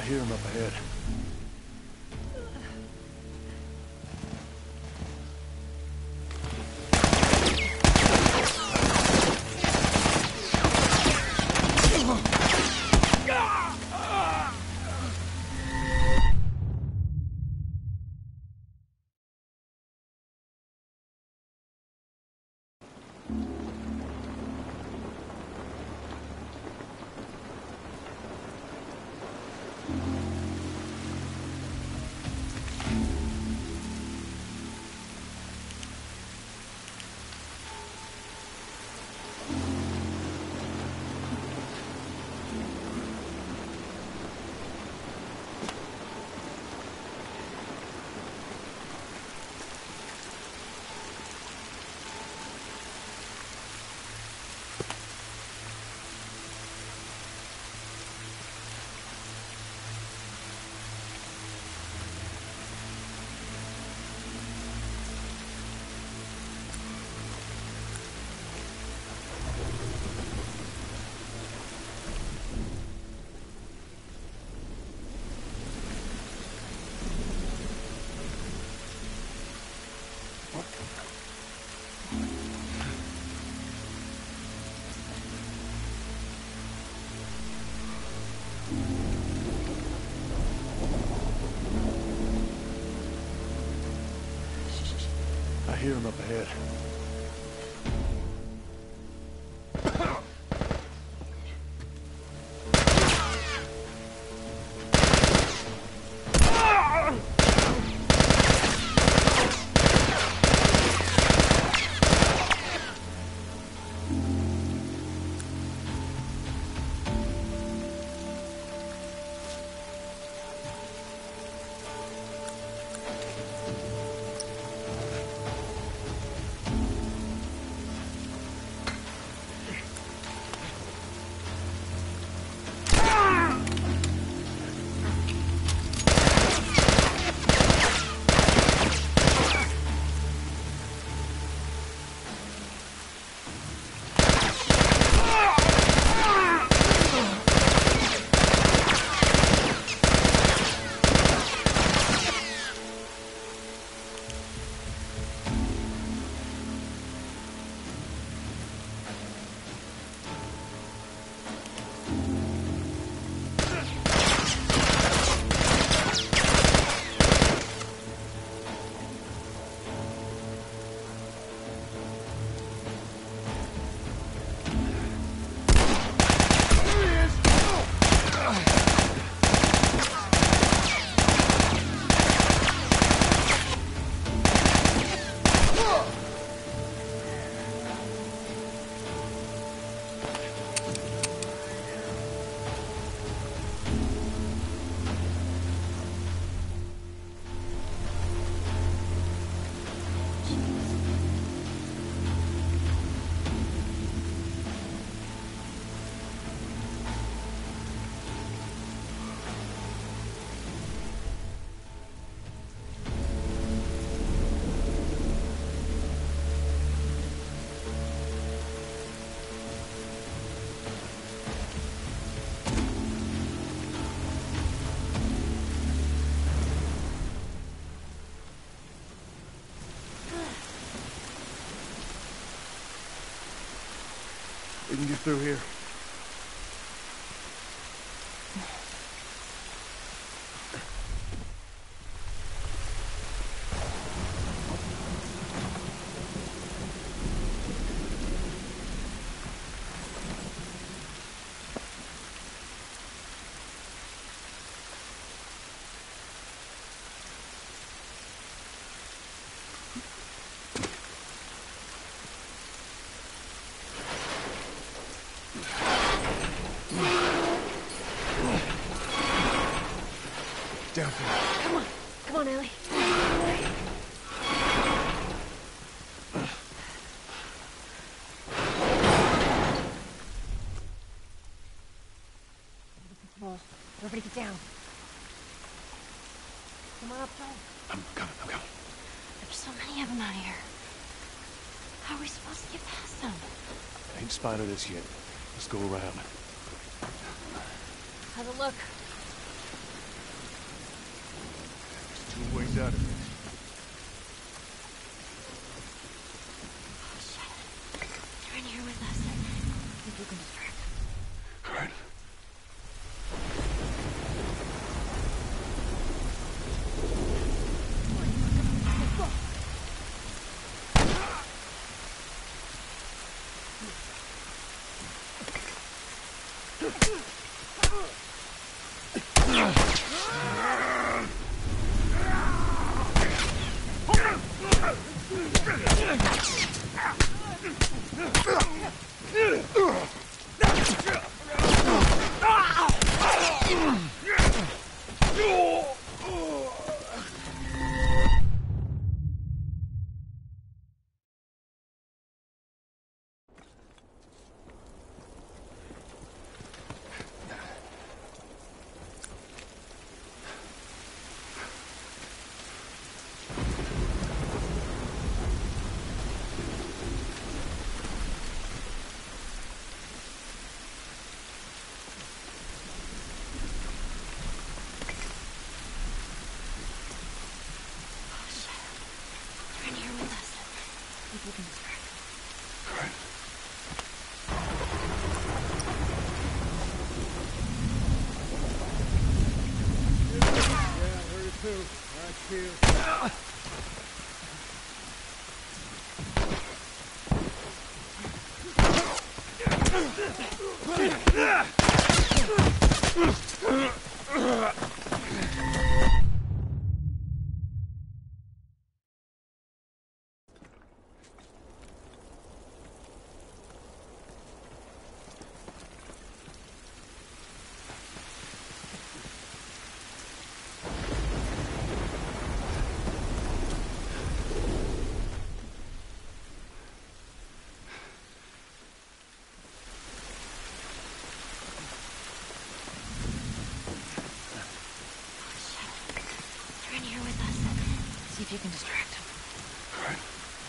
hear him up ahead. I hear him up ahead. We can get through here. Down for it. Come on. Come on, Ellie. Well, everybody get down. Come on up, Joel. I'm coming. There's so many of them out here. How are we supposed to get past them? I ain't spotted us yet. Let's go around. How's it look? out of it. Oh, shit. They're in here with us. See if we can distract them. All right. See if you can distract him. All right.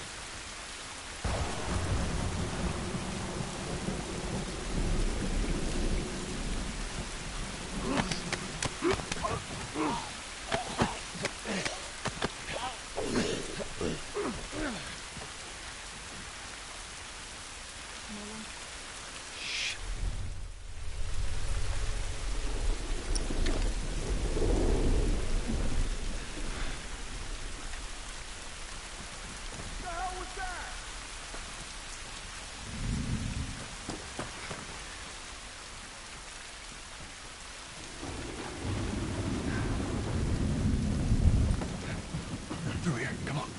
Through here, come on.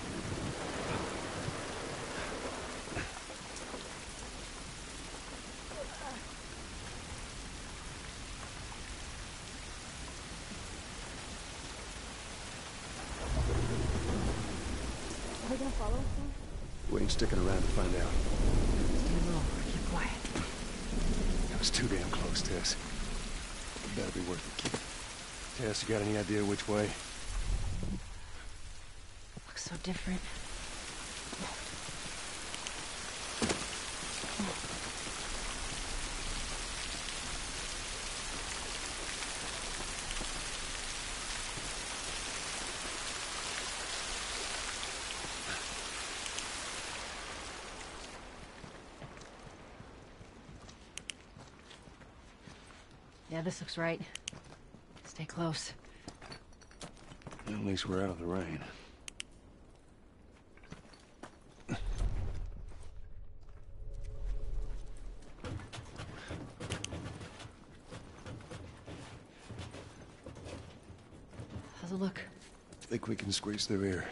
Are they gonna follow us then? We ain't sticking around to find out. Stay low. Keep quiet. That was too damn close, Tess. It better be worth it. Tess, you got any idea which way? Looks so different. Yeah, this looks right. Stay close. At least we're out of the rain. How's it look? Think we can squeeze through here.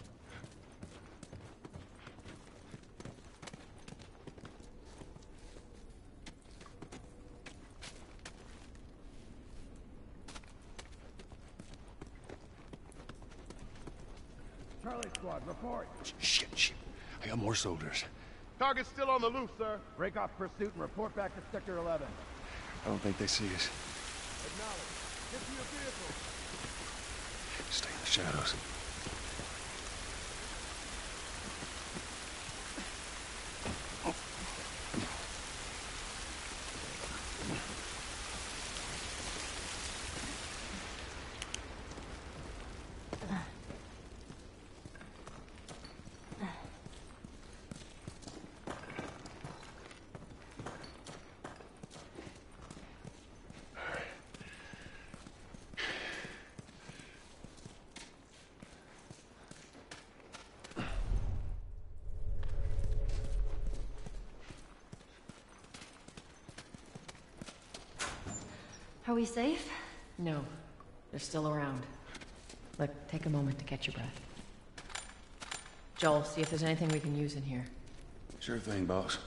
Charlie Squad, report. Shit. I got more soldiers. Target's still on the loose, sir. Break off pursuit and report back to Sector 11. I don't think they see us. Acknowledge. Get to your vehicle. Stay in the shadows. Are we safe? No, they're still around. Look, take a moment to catch your breath. Joel, see if there's anything we can use in here. Sure thing, boss.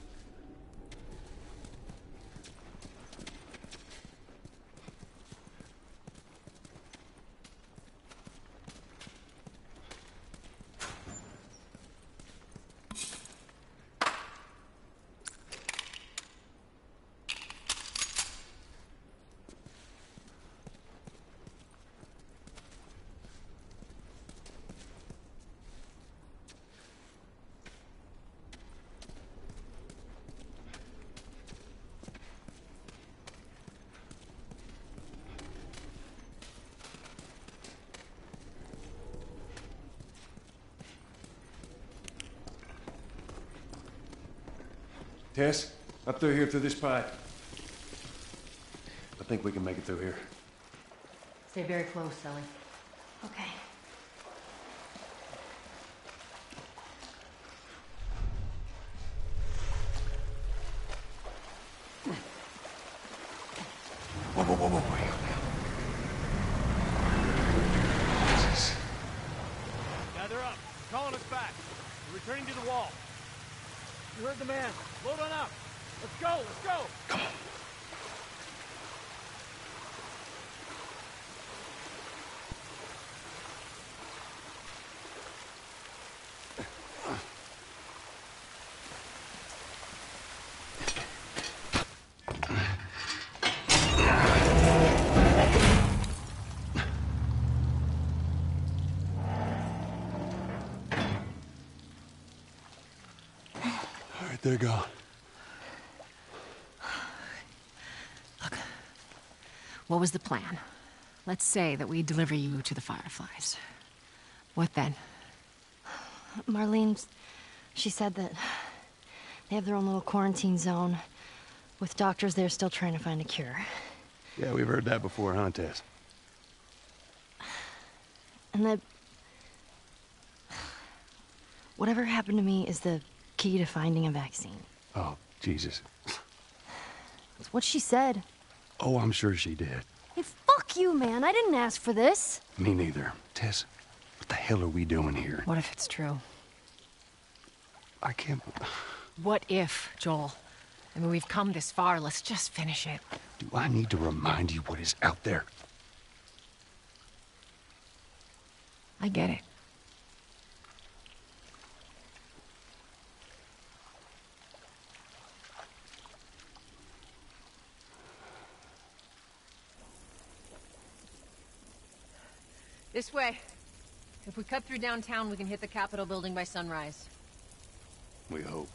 Tess, up through here through this pipe. I think we can make it through here. Stay very close, Sally. Okay. Whoa, whoa, whoa, whoa, Jesus. Gather up. Calling us back. We're returning to the wall. You heard the man. Load on up. Let's go, let's go. Come on. All right, they're gone. Look, what was the plan? Let's say that we deliver you to the Fireflies. What then? Marlene, she said that they have their own little quarantine zone with doctors there still trying to find a cure. Yeah, we've heard that before, huh, Tess? And that whatever happened to me is the key to finding a vaccine. Oh, Jesus. That's what she said. Oh, I'm sure she did. Hey, fuck you, man. I didn't ask for this. Me neither. Tess, what the hell are we doing here? What if it's true? I can't... What if, Joel? I mean, we've come this far. Let's just finish it. Do I need to remind you what is out there? I get it. This way. If we cut through downtown, we can hit the Capitol building by sunrise. We hope.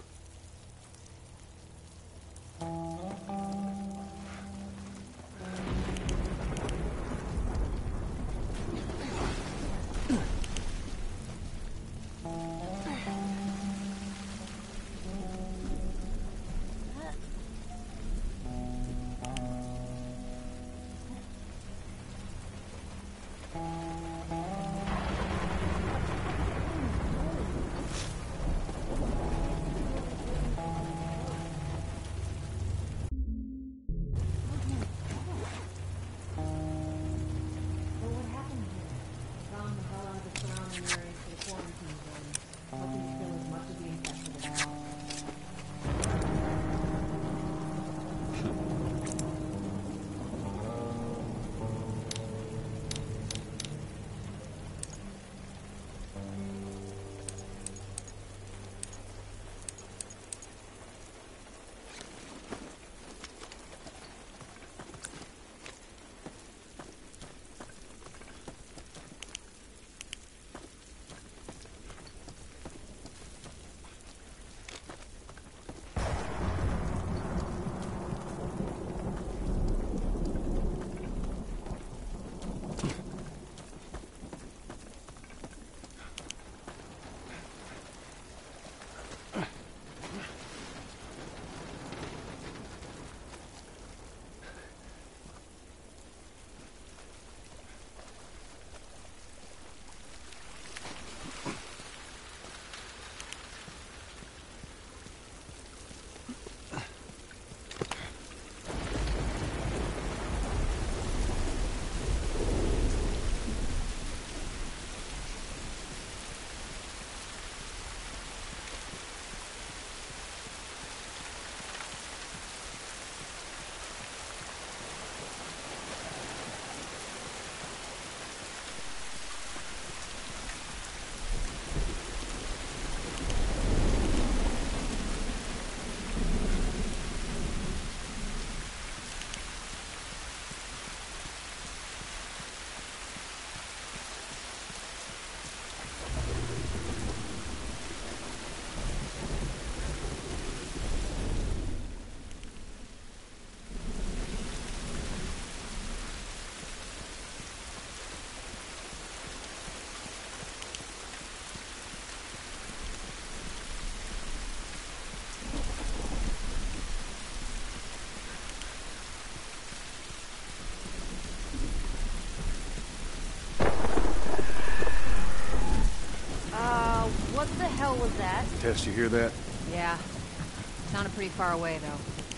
Tess, you hear that? Yeah. Sounded pretty far away, though.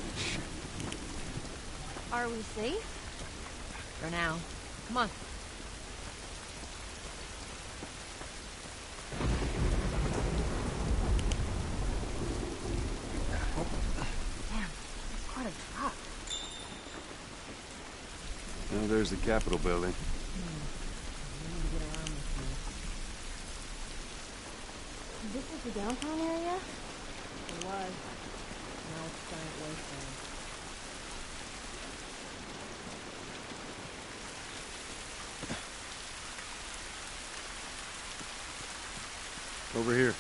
Are we safe? For now. Come on. Damn, that's quite a drop. Well, there's the Capitol building. We need to get around this thing. This is the downtown area? It was. Now it's giant wasteland. Over here.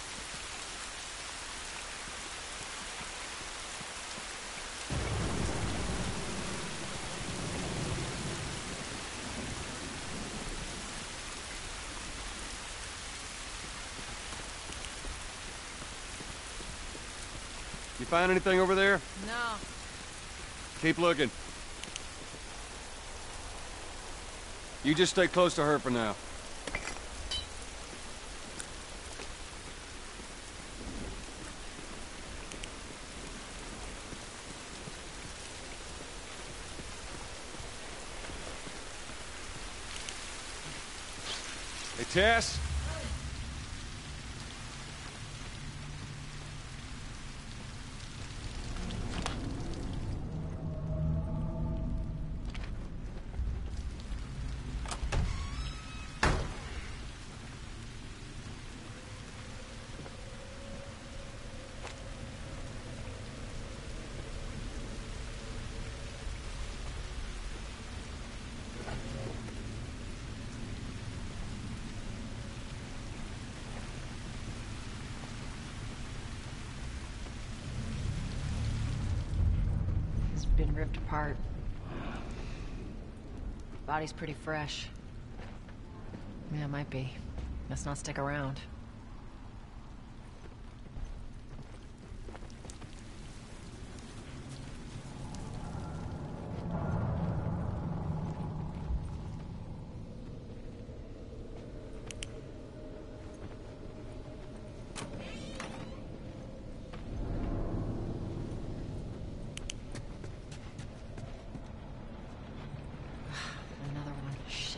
You find anything over there? No. Keep looking. You just stay close to her for now. Hey, Tess? It's been ripped apart. Body's pretty fresh. Yeah, it might be. Let's not stick around. Another one. Shit.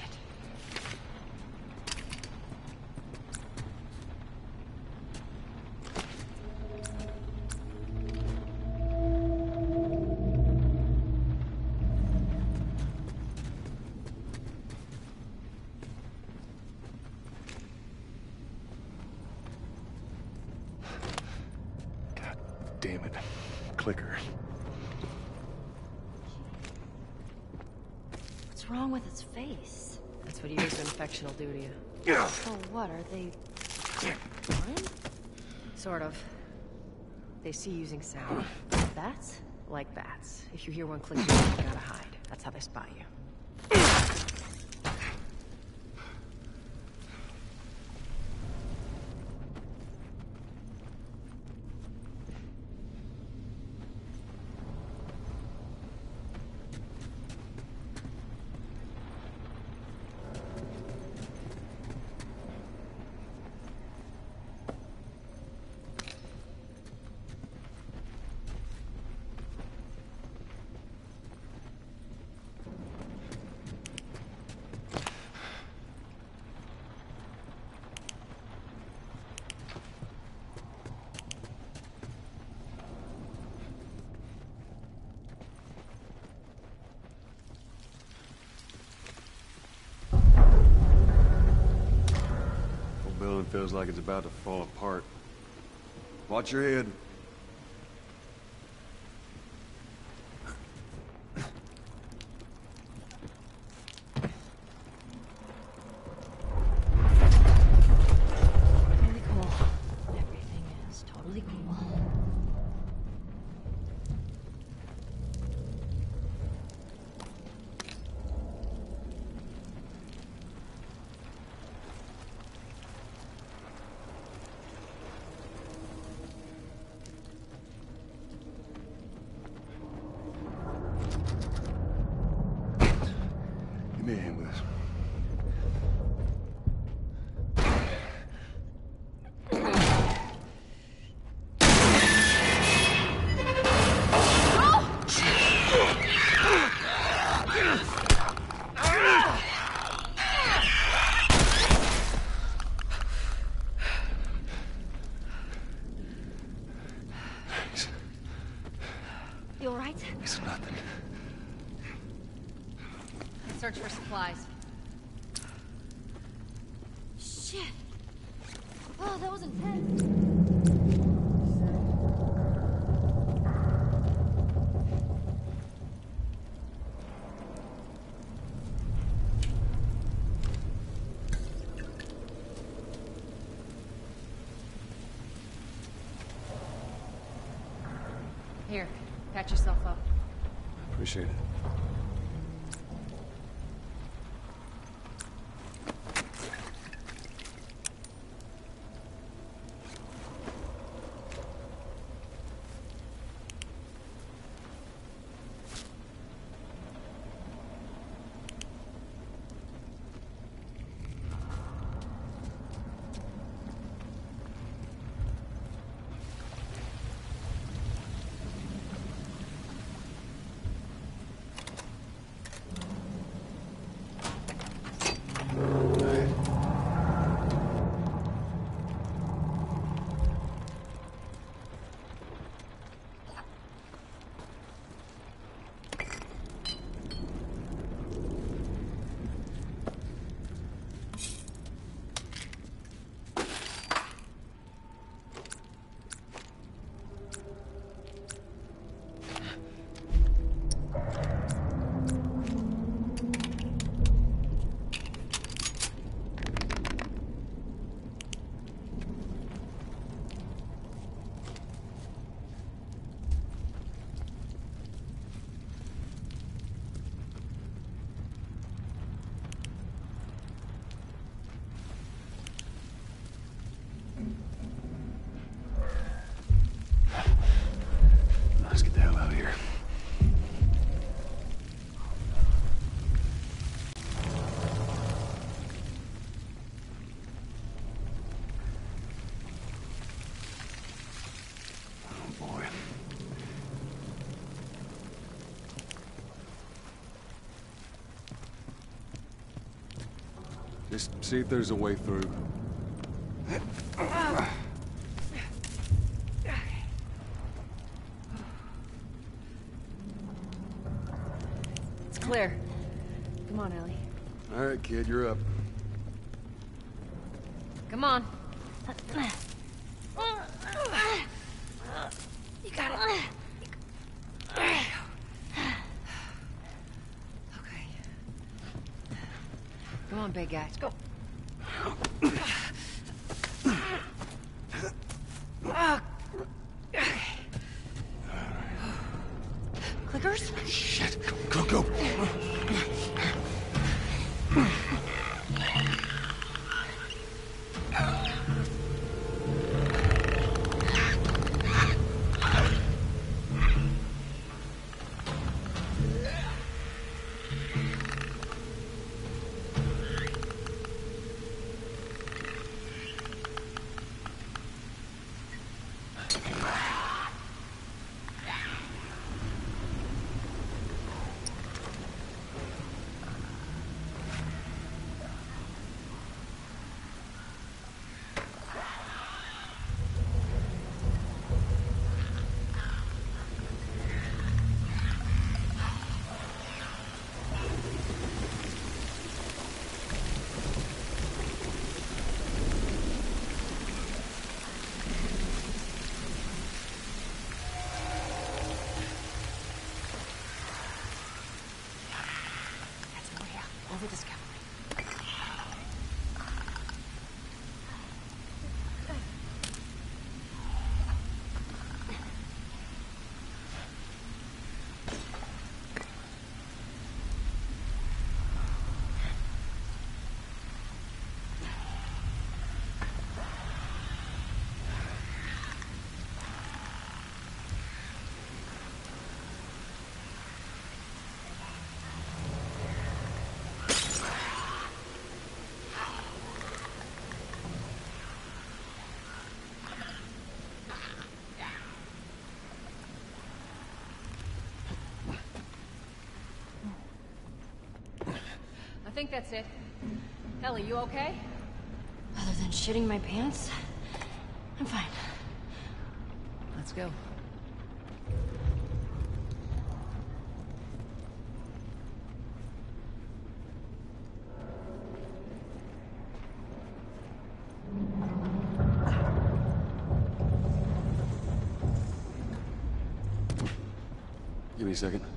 God damn it. Clicker. What's wrong with its face? That's what years of infection will do to you. So what, are they... blind? Sort of. They see using sound. Bats? Like bats. If you hear one click, you gotta hide. That's how they spot you. Whole building feels like it's about to fall apart. Watch your head. Totally cool. Everything is totally cool. Give me a hand with this. You all right? It's nothing. Search for supplies. Shit. Oh, that was intense. Here, patch yourself up. Appreciate it. Let's get the hell out of here. Oh boy. Just see if there's a way through. It's clear. Come on, Ellie. All right, kid, you're up. Come on. You got it. Okay. Come on, big guy. Let's go. Clickers? Shit, go. That's the way out. Over the scaffolding. I think that's it. Ellie, you okay? Other than shitting my pants, I'm fine. Let's go. Give me a second.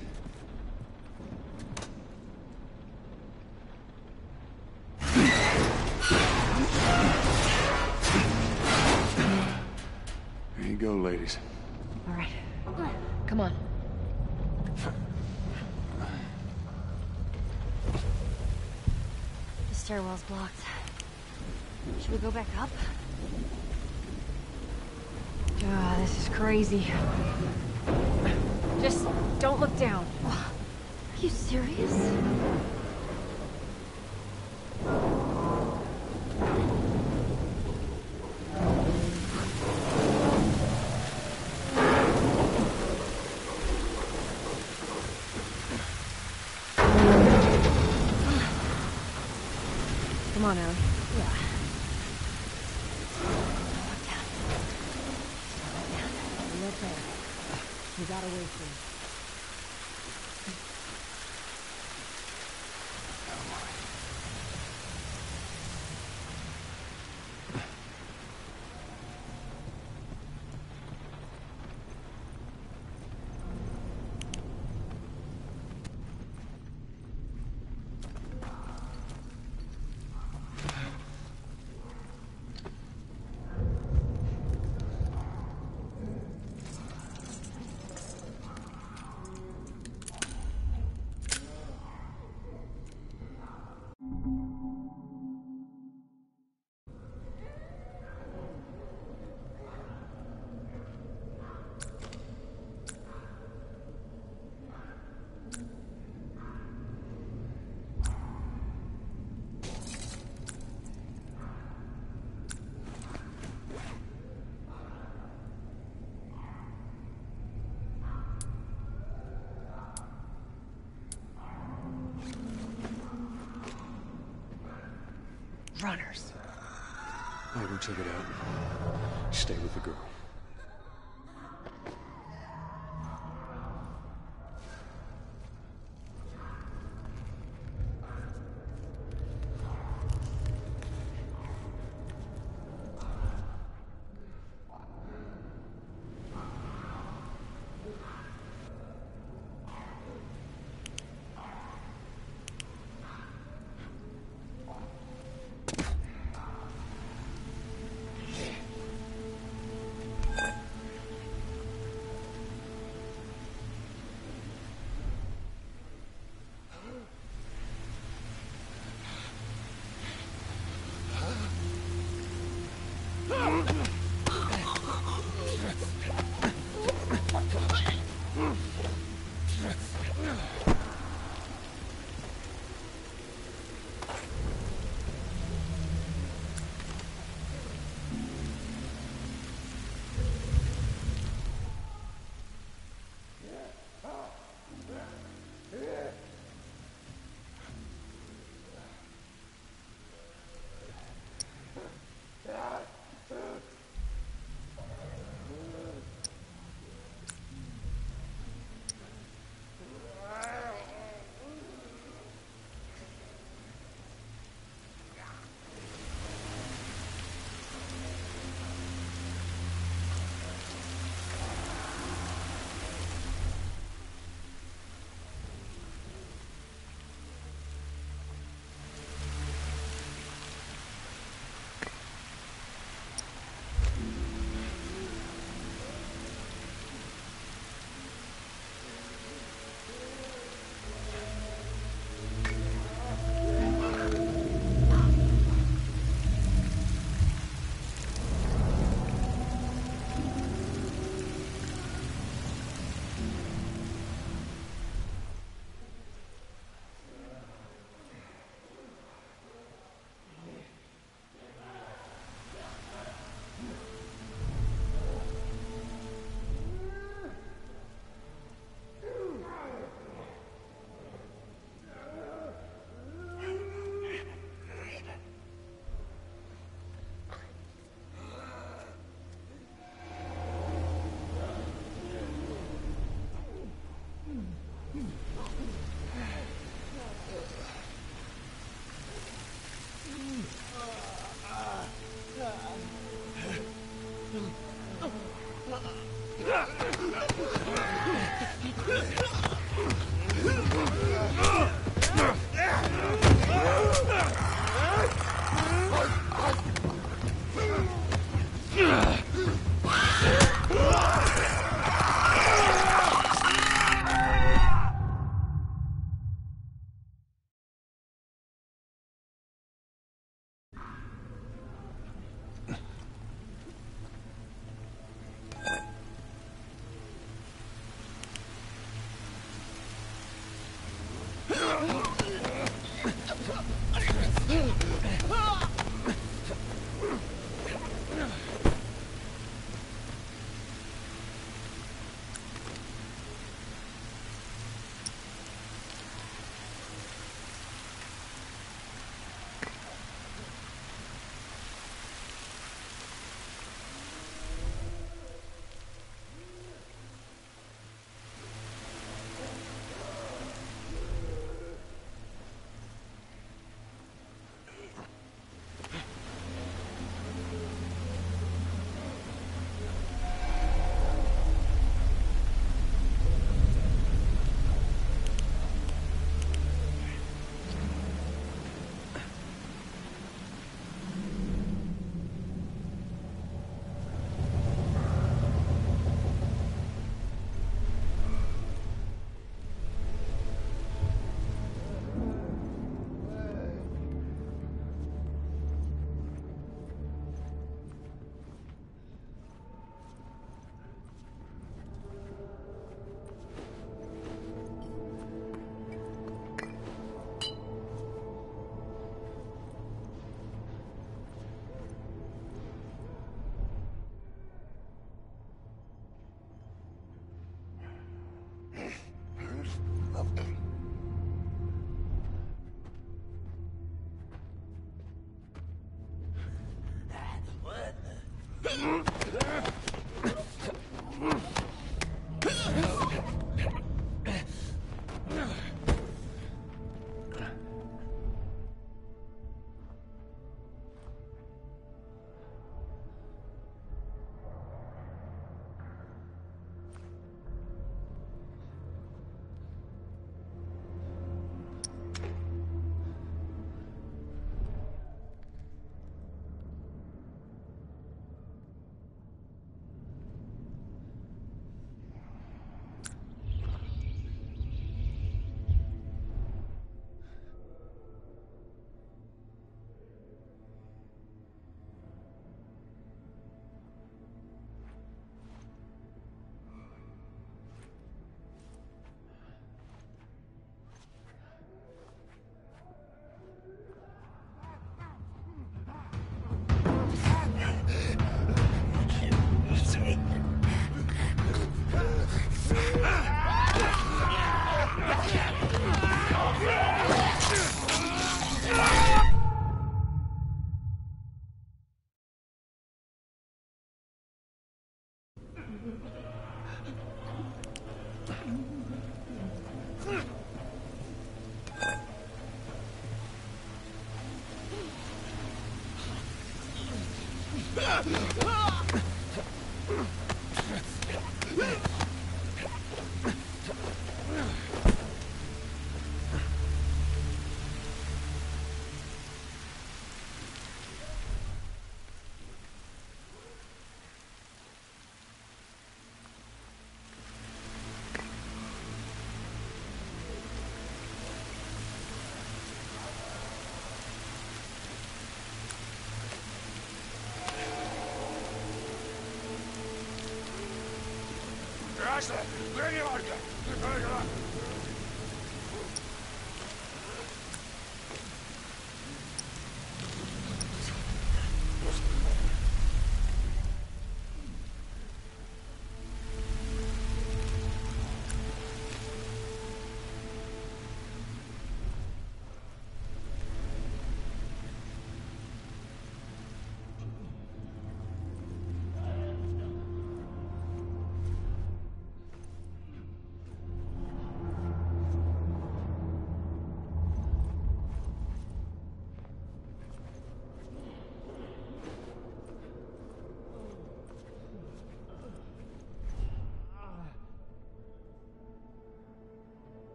There you go, ladies. All right. Come on. The stairwell's blocked. Should we go back up? This is crazy. Just don't look down. Are you serious? Come on, Ellie. Yeah. You're okay. We gotta wait for you. Runners. I'll go check it out. Stay with the girl.